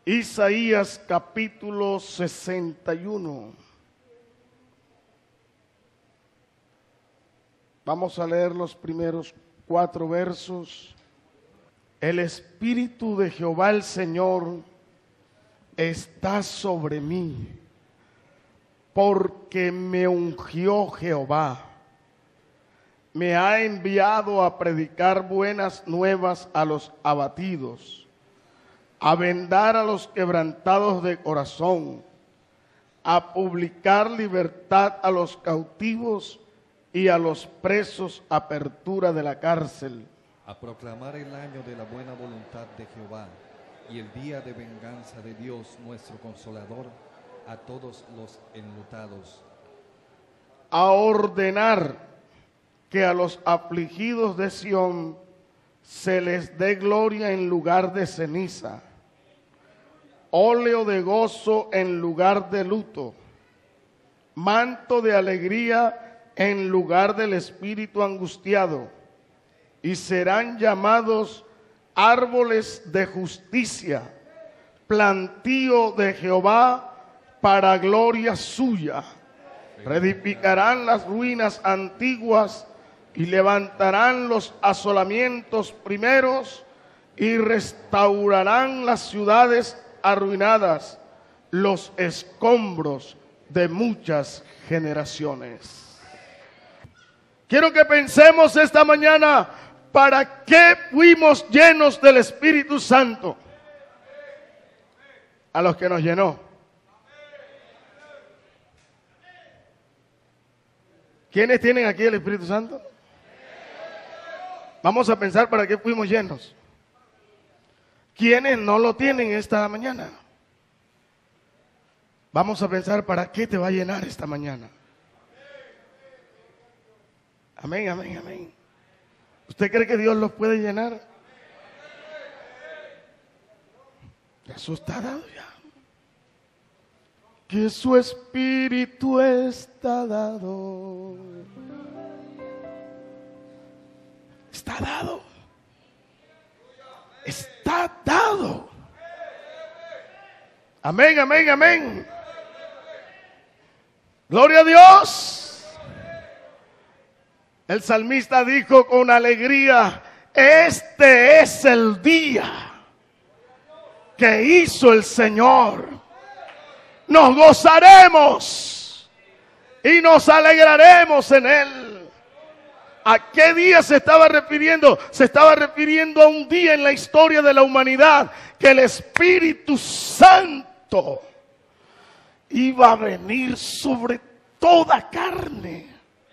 Isaías capítulo 61. Vamos a leer los primeros 4 versos. El Espíritu de Jehová el Señor está sobre mí, porque me ungió Jehová. Me ha enviado a predicar buenas nuevas a los abatidos, a vendar a los quebrantados de corazón, a publicar libertad a los cautivos y a los presos apertura de la cárcel. A proclamar el año de la buena voluntad de Jehová y el día de venganza de Dios nuestro Consolador a todos los enlutados. A ordenar que a los afligidos de Sión se les dé gloria en lugar de ceniza, óleo de gozo en lugar de luto, manto de alegría en lugar del espíritu angustiado, y serán llamados árboles de justicia, plantío de Jehová para gloria suya. Reedificarán las ruinas antiguas y levantarán los asolamientos primeros y restaurarán las ciudades arruinadas, los escombros de muchas generaciones. Quiero que pensemos esta mañana, ¿para qué fuimos llenos del Espíritu Santo? A los que nos llenó. ¿Quiénes tienen aquí el Espíritu Santo? Vamos a pensar para qué fuimos llenos. ¿Quiénes no lo tienen esta mañana? Vamos a pensar para qué te va a llenar esta mañana. Amén, amén, amén. ¿Usted cree que Dios los puede llenar? Eso está dado ya. Que su Espíritu está dado. Está dado. Está dado. Amén, amén, amén. Gloria a Dios. El salmista dijo con alegría: este es el día que hizo el Señor. Nos gozaremos y nos alegraremos en él. ¿A qué día se estaba refiriendo? Se estaba refiriendo a un día en la historia de la humanidad que el Espíritu Santo iba a venir sobre toda carne.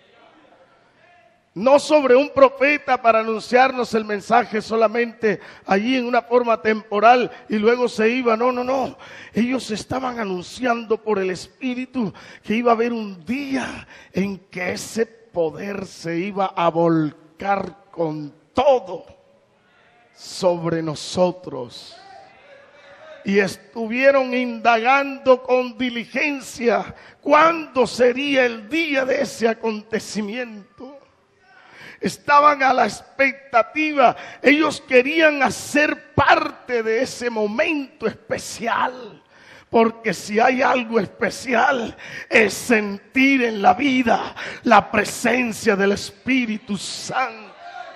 No sobre un profeta para anunciarnos el mensaje solamente allí en una forma temporal y luego se iba. No, no, no. Ellos estaban anunciando por el Espíritu que iba a haber un día en que ese poder se iba a volcar con todo sobre nosotros. Y estuvieron indagando con diligencia cuándo sería el día de ese acontecimiento. Estaban a la expectativa. Ellos querían hacer parte de ese momento especial. Porque si hay algo especial es sentir en la vida la presencia del Espíritu Santo.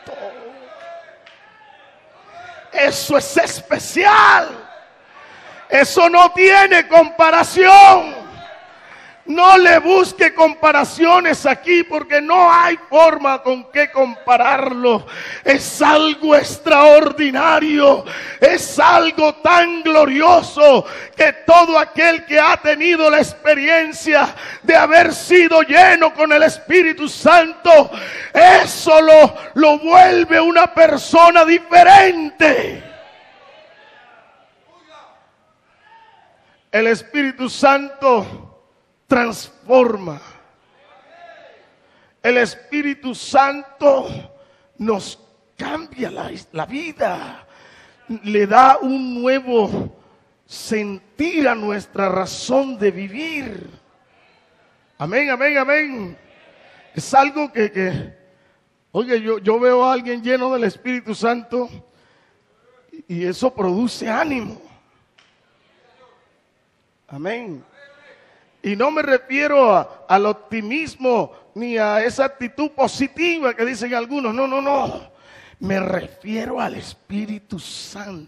Eso es especial. Eso no tiene comparación. No le busque comparaciones aquí porque no hay forma con que compararlo. Es algo extraordinario. Es algo tan glorioso que todo aquel que ha tenido la experiencia de haber sido lleno con el Espíritu Santo, eso lo vuelve una persona diferente. El Espíritu Santo transforma. El Espíritu Santo nos cambia la vida, le da un nuevo sentir a nuestra razón de vivir. Amén, amén, amén. Es algo oye, yo veo a alguien lleno del Espíritu Santo y eso produce ánimo. Amén. Y no me refiero al optimismo ni a esa actitud positiva que dicen algunos. No, no, no. Me refiero al Espíritu Santo.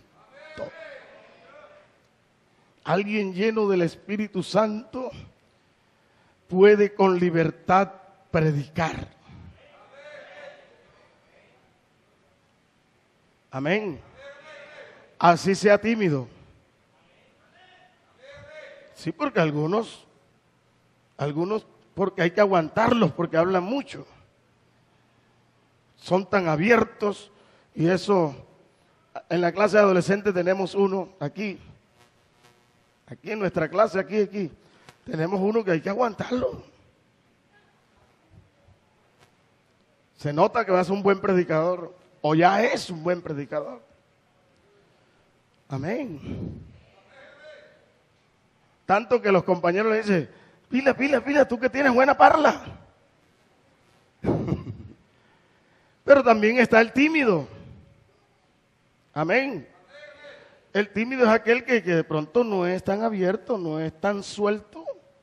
Alguien lleno del Espíritu Santo puede con libertad predicar. Amén. Así sea tímido. Sí, porque algunos, porque hay que aguantarlos, porque hablan mucho. Son tan abiertos, y eso, en la clase de adolescentes tenemos uno aquí en nuestra clase, aquí, tenemos uno que hay que aguantarlo. Se nota que va a ser un buen predicador, o ya es un buen predicador. Amén. Tanto que los compañeros le dicen, pila, tú que tienes buena parla. Pero también está el tímido. Amén. El tímido es aquel que de pronto no es tan abierto, no es tan suelto.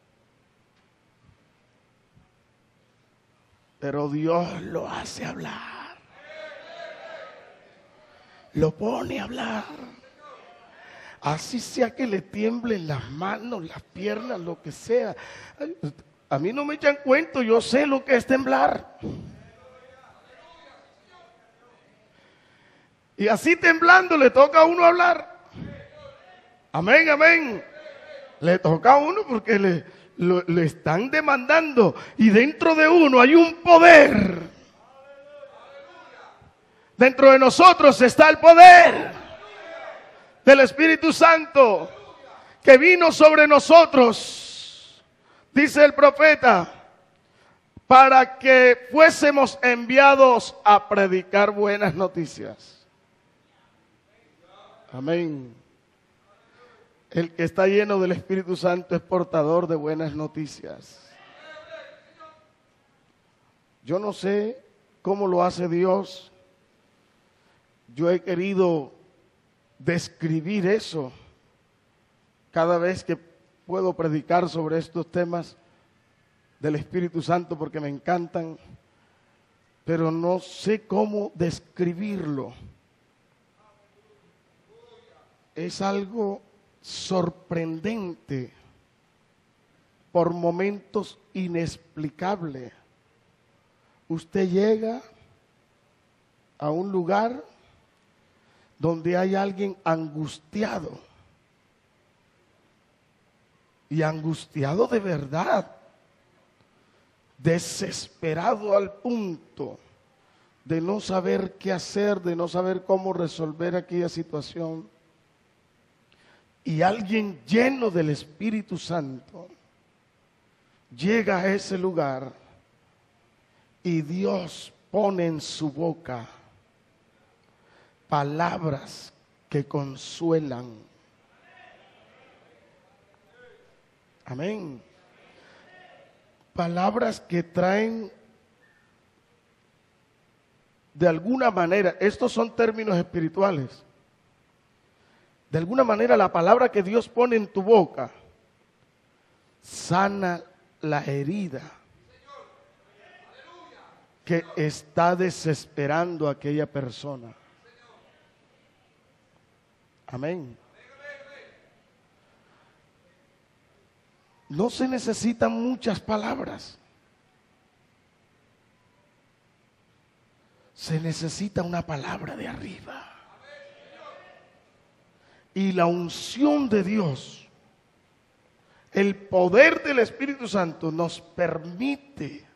Pero Dios lo hace hablar. Lo pone a hablar. Así sea que le tiemblen las manos, las piernas, lo que sea. A mí no me echan cuento, yo sé lo que es temblar. Y así temblando le toca a uno hablar. Amén, amén. Le toca a uno porque le están demandando. Y dentro de uno hay un poder. Dentro de nosotros está el poder del Espíritu Santo que vino sobre nosotros, dice el profeta, para que fuésemos enviados a predicar buenas noticias. Amén. El que está lleno del Espíritu Santo es portador de buenas noticias. Yo no sé cómo lo hace Dios. Yo he querido describir eso cada vez que puedo predicar sobre estos temas del Espíritu Santo porque me encantan, pero no sé cómo describirlo. Es algo sorprendente, por momentos inexplicable. Usted llega a un lugar donde hay alguien angustiado, y angustiado de verdad, desesperado al punto de no saber qué hacer, de no saber cómo resolver aquella situación, y alguien lleno del Espíritu Santo llega a ese lugar y Dios pone en su boca palabras que consuelan. Amén. Palabras que traen de alguna manera, estos son términos espirituales, de alguna manera la palabra que Dios pone en tu boca sana la herida que está desesperando a aquella persona. Amén. No se necesitan muchas palabras. Se necesita una palabra de arriba. Y la unción de Dios, el poder del Espíritu Santo nos permite,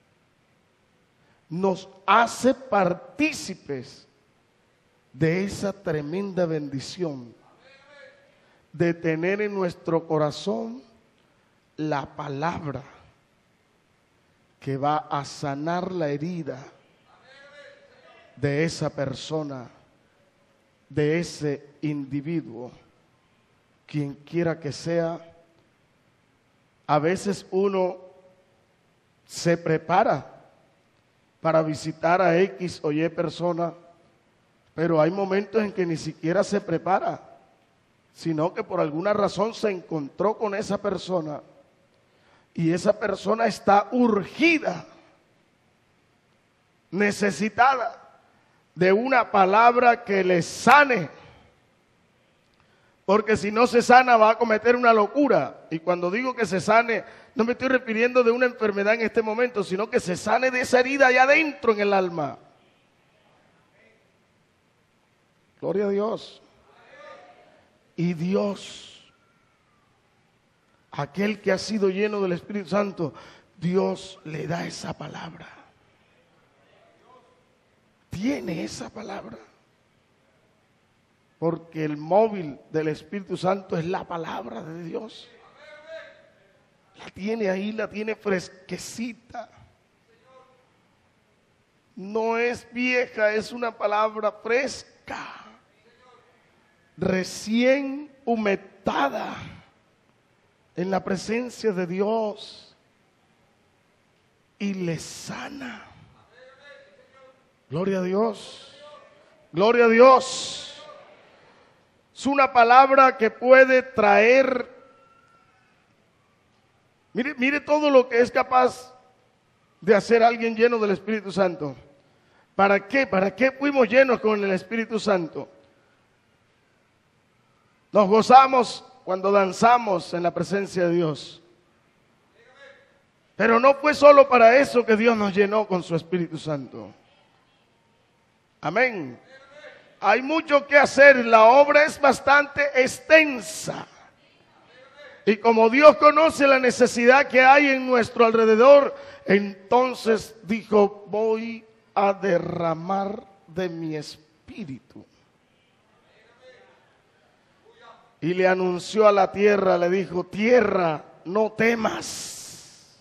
nos hace partícipes de esa tremenda bendición de tener en nuestro corazón la palabra que va a sanar la herida de esa persona, de ese individuo, quien quiera que sea. A veces uno se prepara para visitar a X o Y persona, pero hay momentos en que ni siquiera se prepara. sino que por alguna razón se encontró con esa persona y esa persona está urgida, necesitada de una palabra que le sane, porque si no se sana va a cometer una locura. Y cuando digo que se sane, no me estoy refiriendo de una enfermedad en este momento, sino que se sane de esa herida allá adentro en el alma. Gloria a Dios. Y Dios, aquel que ha sido lleno del Espíritu Santo, Dios le da esa palabra. Tiene esa palabra. Porque el móvil del Espíritu Santo es la palabra de Dios. La tiene ahí, la tiene fresquecita. No es vieja, es una palabra fresca. Recién humectada en la presencia de Dios. Y le sana. Gloria a Dios. Gloria a Dios. Es una palabra que puede traer, mire todo lo que es capaz de hacer alguien lleno del Espíritu Santo. ¿Para qué? ¿Para qué fuimos llenos con el Espíritu Santo? Nos gozamos cuando danzamos en la presencia de Dios. Pero no fue solo para eso que Dios nos llenó con su Espíritu Santo. Amén. Hay mucho que hacer, la obra es bastante extensa. Y como Dios conoce la necesidad que hay en nuestro alrededor, entonces dijo, voy a derramar de mi espíritu. Y le anunció a la tierra, le dijo, tierra, no temas.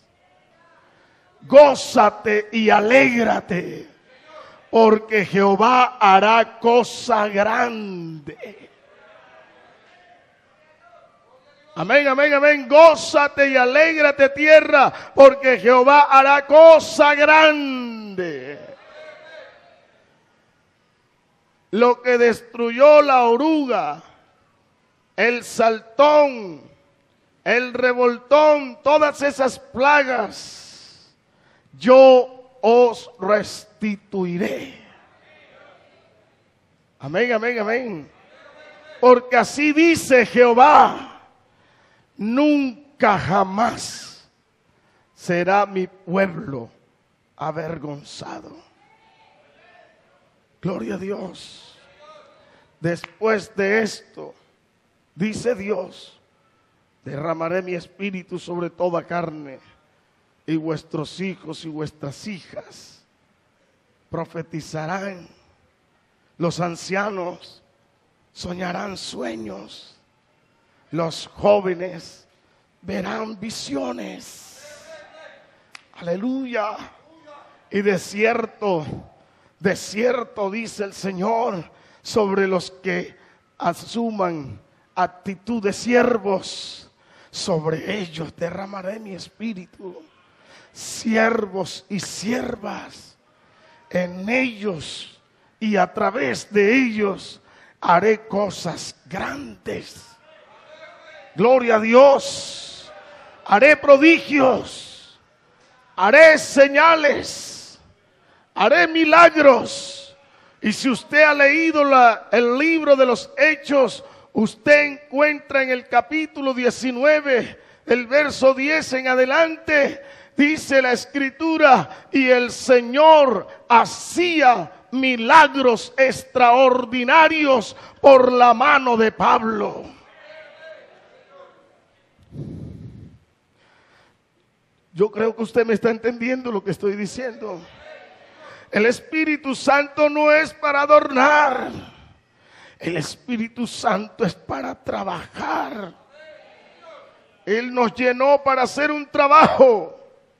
Gózate y alégrate. Porque Jehová hará cosa grande. Amén, amén, amén. Gózate y alégrate, tierra, porque Jehová hará cosa grande. Lo que destruyó la oruga, el saltón, el revoltón, todas esas plagas, yo os restituiré. Amén, amén, amén. Porque así dice Jehová, nunca jamás será mi pueblo avergonzado. Gloria a Dios. Después de esto, dice Dios, derramaré mi espíritu sobre toda carne. Y vuestros hijos y vuestras hijas profetizarán. Los ancianos soñarán sueños. Los jóvenes verán visiones. Aleluya. Y de cierto, dice el Señor, sobre los que asuman actitud de siervos, sobre ellos derramaré mi espíritu. Siervos y siervas, en ellos y a través de ellos haré cosas grandes. Gloria a Dios. Haré prodigios, haré señales, haré milagros. Y si usted ha leído el libro de los Hechos, usted encuentra en el capítulo 19, el verso 10 en adelante, dice la Escritura, y el Señor hacía milagros extraordinarios por la mano de Pablo. Yo creo que usted me está entendiendo lo que estoy diciendo. El Espíritu Santo no es para adornar. El Espíritu Santo es para trabajar. Él nos llenó para hacer un trabajo.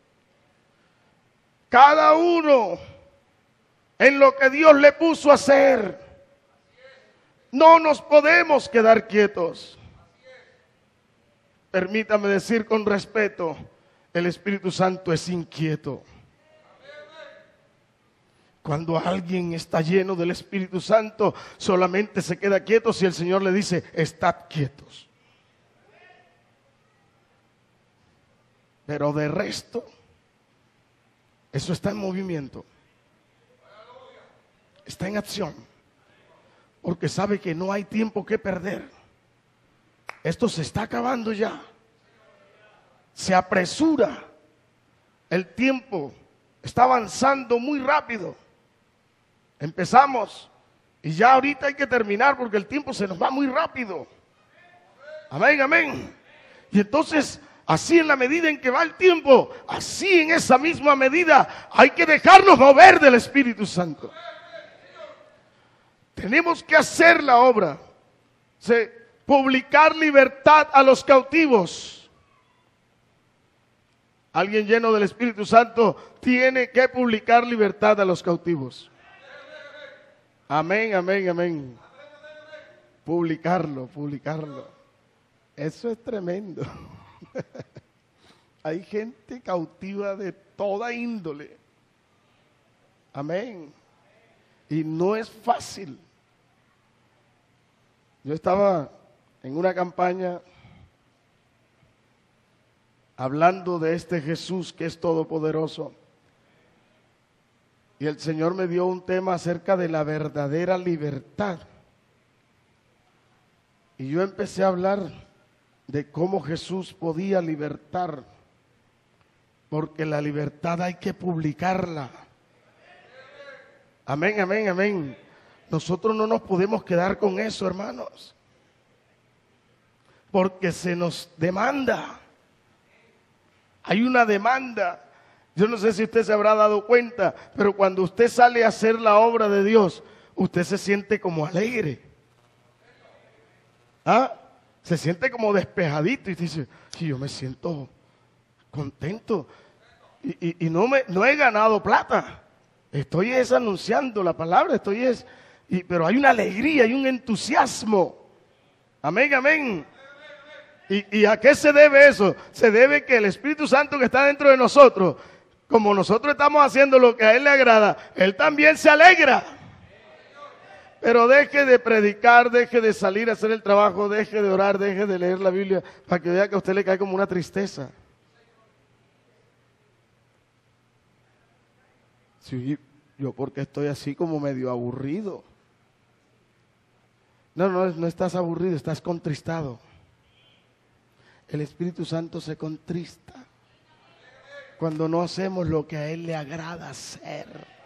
Cada uno en lo que Dios le puso a hacer. No nos podemos quedar quietos. Permítame decir con respeto, el Espíritu Santo es inquieto. Cuando alguien está lleno del Espíritu Santo, solamente se queda quieto si el Señor le dice, estad quietos. Pero de resto, eso está en movimiento. Está en acción. Porque sabe que no hay tiempo que perder. Esto se está acabando ya. Se apresura. El tiempo está avanzando muy rápido. Empezamos y ya ahorita hay que terminar porque el tiempo se nos va muy rápido. Amén, amén. Y entonces, así en la medida en que va el tiempo, así en esa misma medida hay que dejarnos mover del Espíritu Santo. Tenemos que hacer la obra. Publicar libertad a los cautivos. Alguien lleno del Espíritu Santo tiene que publicar libertad a los cautivos. Amén, amén, amén. Publicarlo. Eso es tremendo. Hay gente cautiva de toda índole. Amén. Y no es fácil. Yo estaba en una campaña hablando de este Jesús que es todopoderoso. Y el Señor me dio un tema acerca de la verdadera libertad. Y yo empecé a hablar de cómo Jesús podía libertar. Porque la libertad hay que publicarla. Amén, amén, amén. Nosotros no nos podemos quedar con eso, hermanos. Porque se nos demanda. Hay una demanda. Yo no sé si usted se habrá dado cuenta, pero cuando usted sale a hacer la obra de Dios, usted se siente como alegre. ¿Ah? Se siente como despejadito y dice, sí, yo me siento contento. Y no he ganado plata. Estoy anunciando la palabra, pero hay una alegría, hay un entusiasmo. Amén, amén. ¿Y a qué se debe eso? Se debe que el Espíritu Santo que está dentro de nosotros, como nosotros estamos haciendo lo que a Él le agrada, Él también se alegra. Pero deje de predicar, deje de salir a hacer el trabajo, deje de orar, deje de leer la Biblia, para que vea que a usted le cae como una tristeza. Sí, yo porque estoy así como medio aburrido. No estás aburrido, estás contristado. El Espíritu Santo se contrista cuando no hacemos lo que a Él le agrada hacer.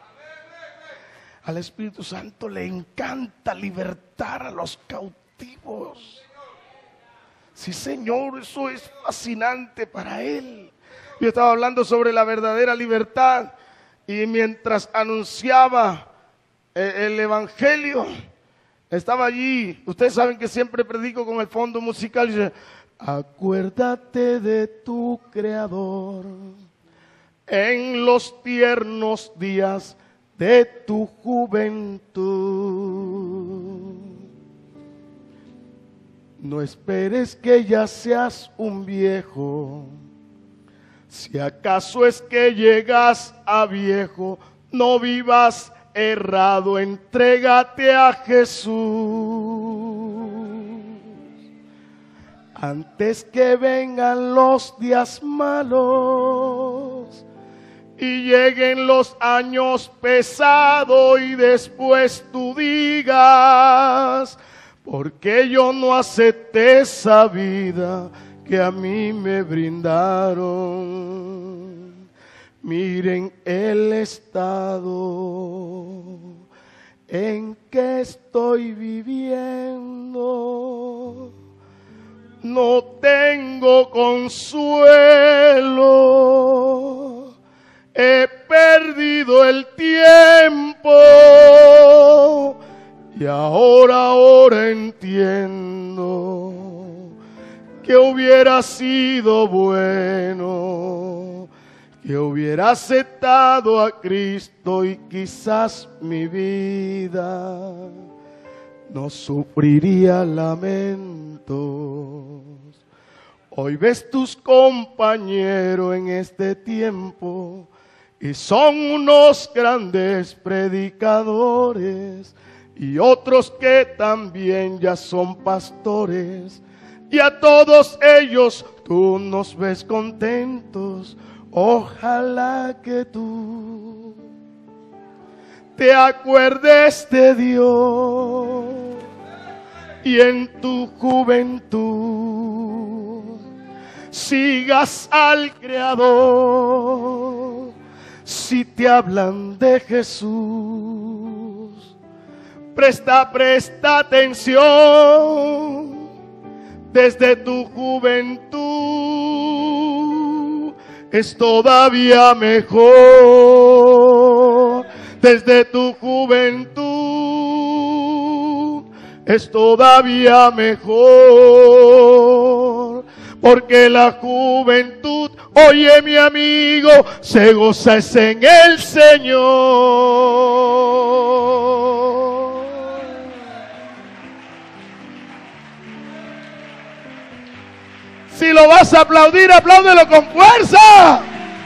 Al Espíritu Santo le encanta libertar a los cautivos. Sí, Señor, eso es fascinante para Él. Yo estaba hablando sobre la verdadera libertad y mientras anunciaba el Evangelio, estaba allí. Ustedes saben que siempre predico con el fondo musical y dice, acuérdate de tu Creador en los tiernos días de tu juventud. No esperes que ya seas un viejo. Si acaso es que llegas a viejo, no vivas errado, entrégate a Jesús. Antes que vengan los días malos y lleguen los años pesados y después tú digas, ¿por qué yo no acepté esa vida que a mí me brindaron? Miren el estado en que estoy viviendo. No tengo consuelo, he perdido el tiempo y ahora entiendo que hubiera sido bueno, que hubiera aceptado a Cristo y quizás mi vida no sufriría lamentos. Hoy ves tus compañeros en este tiempo y son unos grandes predicadores, y otros que también ya son pastores, y a todos ellos tú nos ves contentos. Ojalá que tú te acuerdes de Dios y en tu juventud sigas al Creador. Si te hablan de Jesús, presta atención. Desde tu juventud es todavía mejor. Desde tu juventud es todavía mejor. Porque la juventud, oye mi amigo, se goza es en el Señor. Si lo vas a aplaudir, apláudelo con fuerza.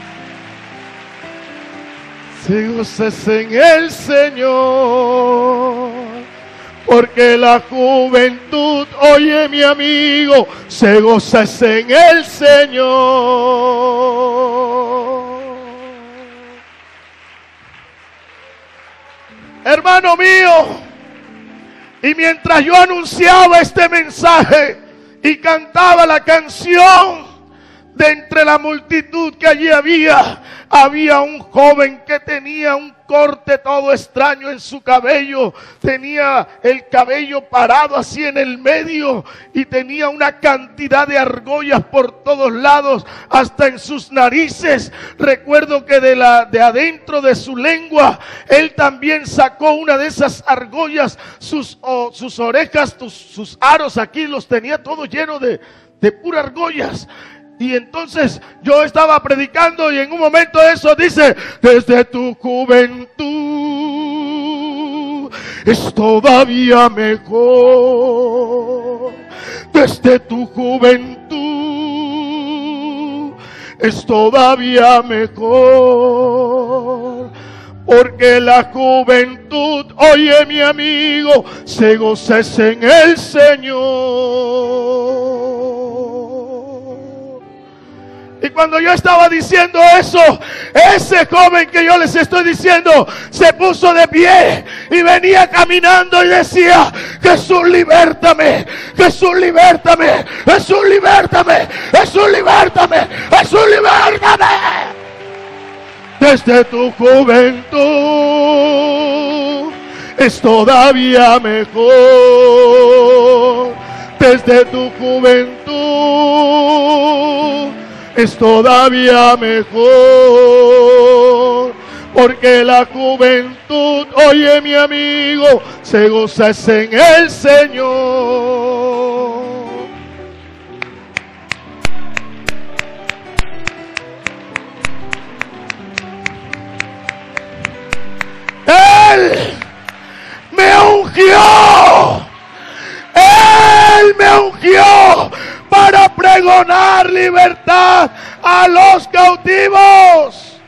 Se goza es en el Señor. Porque la juventud, oye mi amigo, se goza es en el Señor. Hermano mío, y mientras yo anunciaba este mensaje y cantaba la canción, de entre la multitud que allí había un joven que tenía un corte todo extraño en su cabello. Tenía el cabello parado así en el medio y tenía una cantidad de argollas por todos lados, hasta en sus narices. Recuerdo que de adentro de su lengua, él también sacó una de esas argollas. Sus orejas, sus aros aquí los tenía todo lleno de puras argollas. Y entonces yo estaba predicando y en un momento eso dice: desde tu juventud es todavía mejor. Desde tu juventud es todavía mejor. Porque la juventud, oye mi amigo, se goza en el Señor. Y cuando yo estaba diciendo eso, ese joven que yo les estoy diciendo se puso de pie y venía caminando y decía: Jesús, libértame, Jesús, libértame, Jesús, libértame, Jesús, libértame, Jesús, libértame. Desde tu juventud es todavía mejor. Desde tu juventud es todavía mejor. Porque la juventud, oye mi amigo, se goza en el Señor. Él me ungió. Él me ungió para pregonar libertad a los cautivos.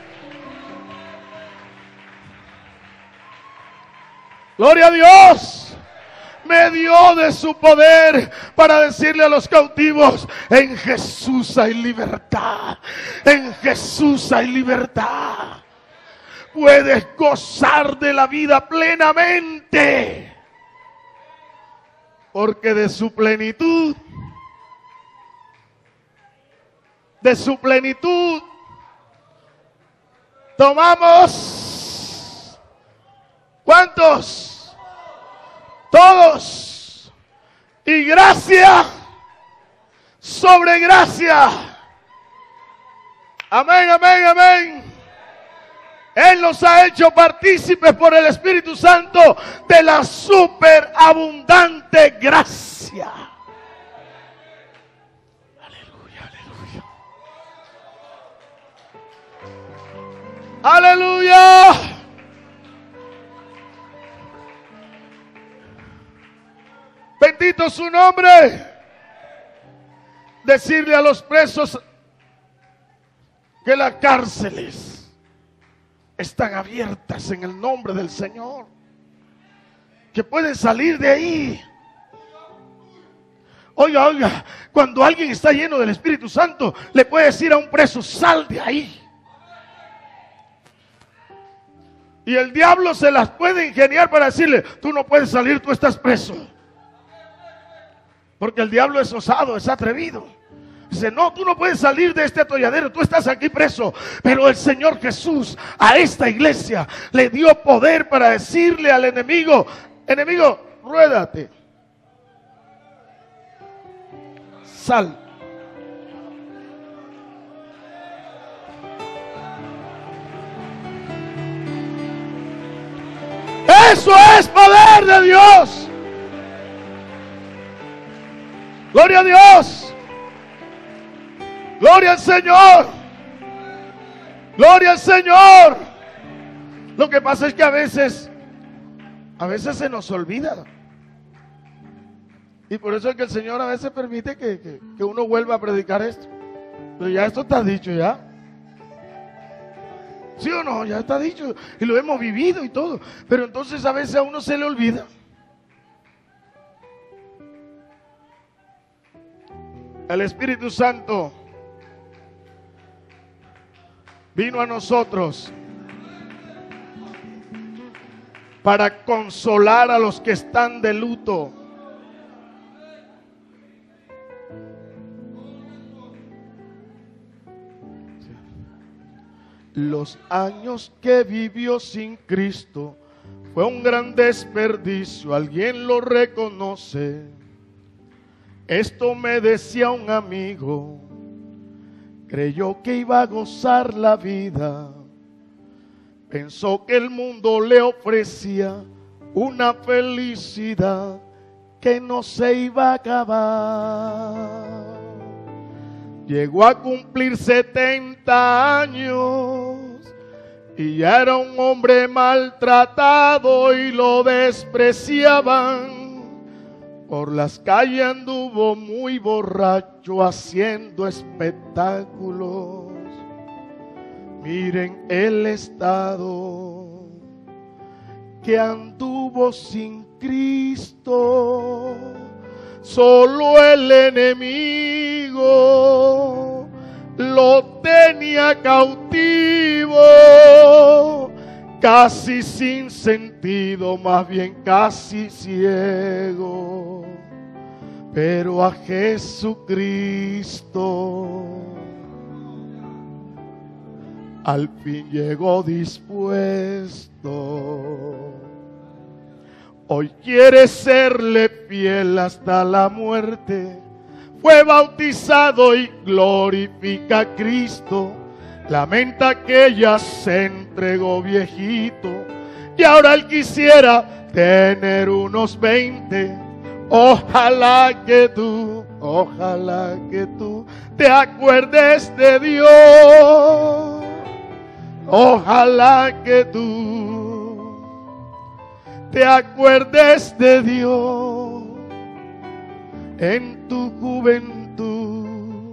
Gloria a Dios. Me dio de su poder para decirle a los cautivos: en Jesús hay libertad. En Jesús hay libertad. Puedes gozar de la vida plenamente. Porque de su plenitud, tomamos. ¿Cuántos? Todos. Y gracia sobre gracia. Amén, amén, amén. Él nos ha hecho partícipes por el Espíritu Santo de la superabundante gracia. Aleluya, aleluya. Aleluya. Bendito su nombre. Decirle a los presos que las cárceles están abiertas en el nombre del Señor, que pueden salir de ahí. Oiga, oiga, cuando alguien está lleno del Espíritu Santo, le puede decir a un preso: sal de ahí. Y el diablo se las puede ingeniar para decirle: tú no puedes salir, tú estás preso. Porque el diablo es osado, es atrevido. Dice: no, tú no puedes salir de este atolladero, tú estás aquí preso. Pero el Señor Jesús a esta iglesia le dio poder para decirle al enemigo: enemigo, ruédate, sal. Eso es poder de Dios. Gloria a Dios. Gloria al Señor. Gloria al Señor. Lo que pasa es que a veces se nos olvida. Y por eso es que el Señor a veces permite que uno vuelva a predicar esto. Pero ya esto está dicho ya. ¿Sí o no? Ya está dicho. Y lo hemos vivido y todo. Pero entonces a veces a uno se le olvida. El Espíritu Santo vino a nosotros para consolar a los que están de luto. Los años que vivió sin Cristo fue un gran desperdicio, alguien lo reconoce. Esto me decía un amigo, creyó que iba a gozar la vida, pensó que el mundo le ofrecía una felicidad que no se iba a acabar. Llegó a cumplir 70 años y ya era un hombre maltratado y lo despreciaban. Por las calles anduvo muy borracho haciendo espectáculos. Miren el estado que anduvo sin Cristo. Solo el enemigo lo tenía cautivo, casi sin sentido, más bien casi ciego. Pero a Jesucristo al fin llegó dispuesto. Hoy quiere serle fiel hasta la muerte. Fue bautizado y glorifica a Cristo. Lamenta que ya se entregó viejito y ahora él quisiera tener unos 20. Ojalá que tú te acuerdes de Dios. Ojalá que tú te acuerdes de Dios en tu juventud.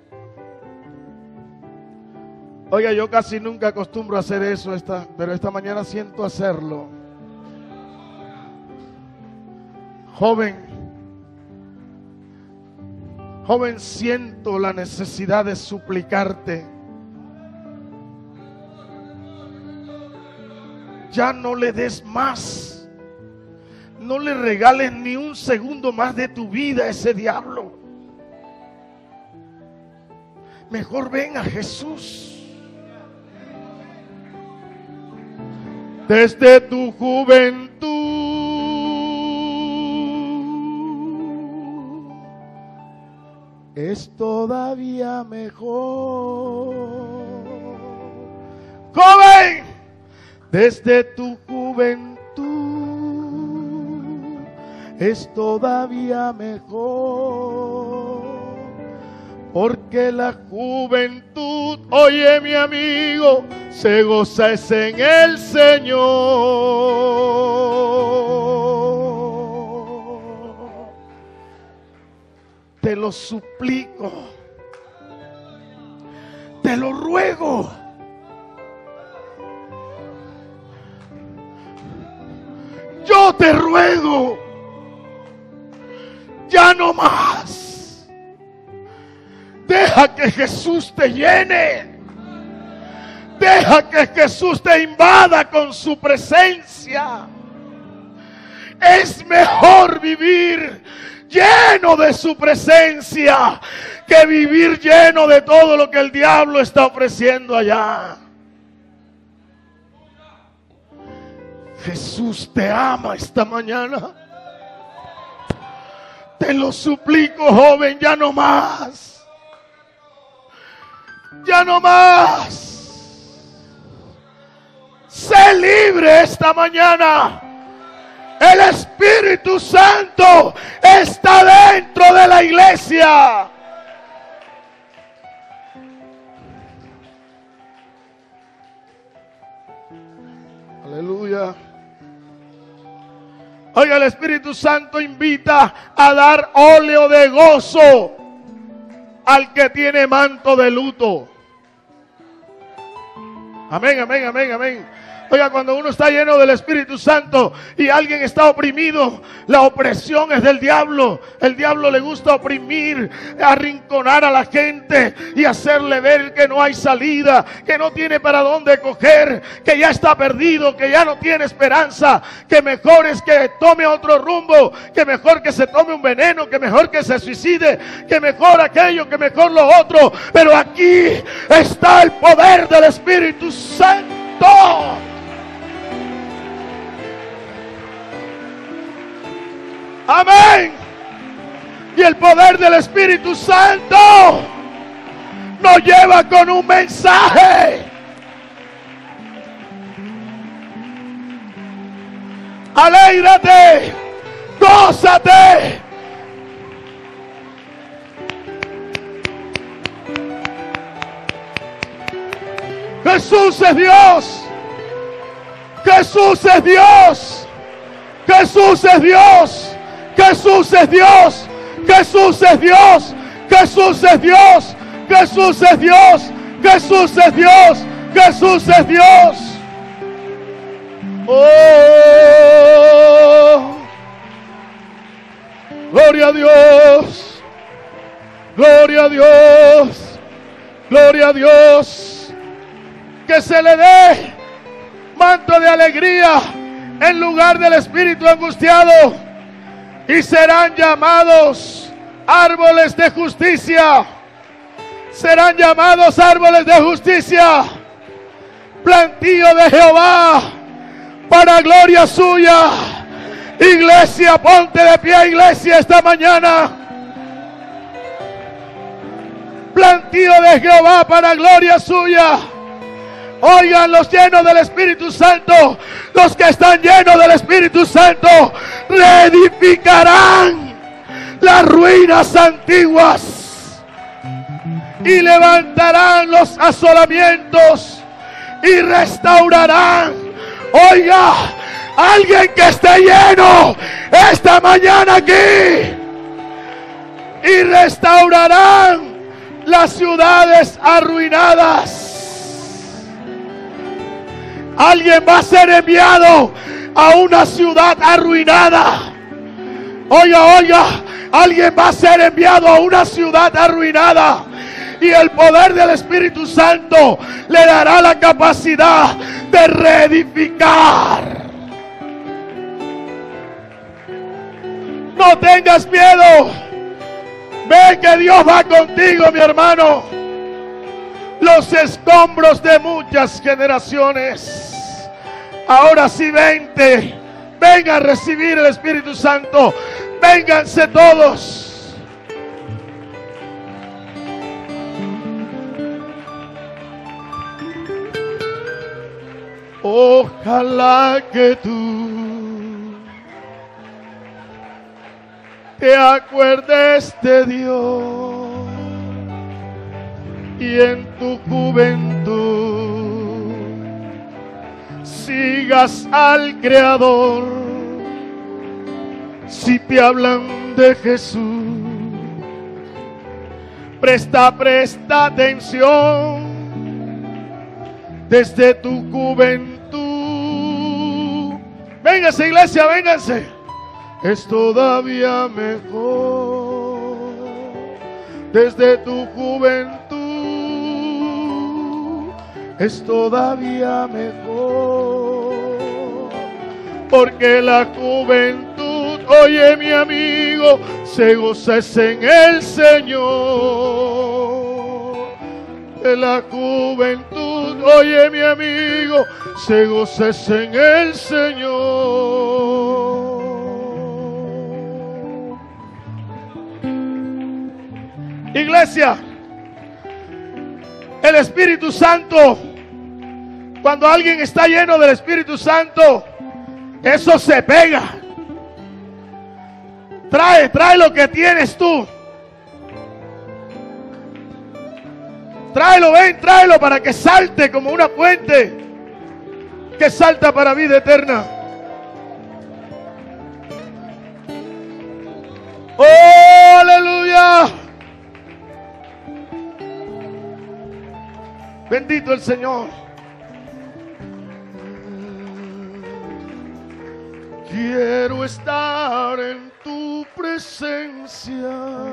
Oiga, yo casi nunca acostumbro a hacer eso, pero esta mañana siento hacerlo. Joven, siento la necesidad de suplicarte. Ya no le des más. No le regales ni un segundo más de tu vida a ese diablo. Mejor ven a Jesús. Desde tu juventud es todavía mejor. Joven, desde tu juventud es todavía mejor, porque la juventud, oye mi amigo, se goza es en el Señor. Te lo suplico, te lo ruego, yo te ruego, ya no más. Deja que Jesús te llene. Deja que Jesús te invada con su presencia. Es mejor vivir lleno de su presencia que vivir lleno de todo lo que el diablo está ofreciendo allá. Jesús te ama esta mañana. Te lo suplico, joven, ya no más. Ya no más. Sé libre esta mañana. El Espíritu Santo está dentro de la iglesia. Aleluya. Oiga, el Espíritu Santo invita a dar óleo de gozo al que tiene manto de luto. Amén, amén, amén, amén. Oiga, cuando uno está lleno del Espíritu Santo y alguien está oprimido, la opresión es del diablo. El diablo le gusta oprimir, arrinconar a la gente y hacerle ver que no hay salida, que no tiene para dónde coger, que ya está perdido, que ya no tiene esperanza, que mejor es que tome otro rumbo, que mejor que se tome un veneno, que mejor que se suicide, que mejor aquello, que mejor lo otro. Pero aquí está el poder del Espíritu Santo. Amén. Y el poder del Espíritu Santo nos lleva con un mensaje. Alégrate, gózate. Jesús es Dios. Jesús es Dios. Jesús es Dios. Jesús es Dios. Jesús es Dios. Jesús es Dios. Jesús es Dios. Jesús es Dios. Jesús es Dios. Oh, gloria a Dios. Gloria a Dios. Gloria a Dios. Que se le dé manto de alegría en lugar del espíritu angustiado. Y serán llamados árboles de justicia. Serán llamados árboles de justicia. Plantío de Jehová para gloria suya. Iglesia, ponte de pie, iglesia, esta mañana. Plantío de Jehová para gloria suya. Oigan, los llenos del Espíritu Santo, los que están llenos del Espíritu Santo, reedificarán las ruinas antiguas y levantarán los asolamientos y restaurarán. Oiga, alguien que esté lleno esta mañana aquí, y restaurarán las ciudades arruinadas. Alguien va a ser enviado a una ciudad arruinada. Oiga, oiga, alguien va a ser enviado a una ciudad arruinada. Y el poder del Espíritu Santo le dará la capacidad de reedificar. No tengas miedo. Ve que Dios va contigo, mi hermano. Los escombros de muchas generaciones. Ahora sí, vente. Venga a recibir el Espíritu Santo. Vénganse todos. Ojalá que tú te acuerdes de Dios y en tu juventud sigas al Creador. Si te hablan de Jesús, presta atención desde tu juventud. véngase iglesia, véngase. Es todavía mejor desde tu juventud. Es todavía mejor porque la juventud, oye mi amigo, se goza en el Señor. De la juventud, oye mi amigo, se goza en el Señor. Iglesia, el Espíritu Santo, cuando alguien está lleno del Espíritu Santo, eso se pega. Trae lo que tienes tú. Tráelo, ven, tráelo para que salte como una fuente que salta para vida eterna. ¡Oh, aleluya! Bendito el Señor. Quiero estar en tu presencia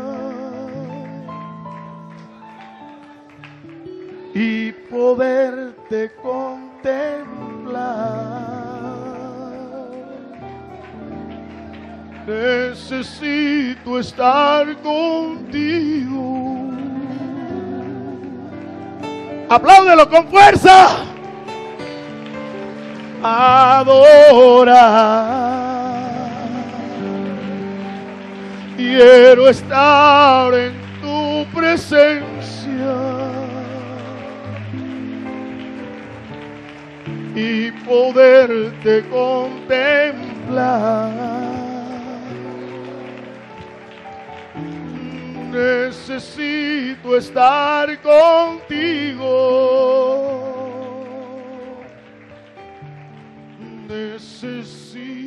y poderte contemplar. Necesito estar contigo. Apláudelo con fuerza. Adorar. Quiero estar en tu presencia y poderte contemplar. Necesito estar contigo. Necesito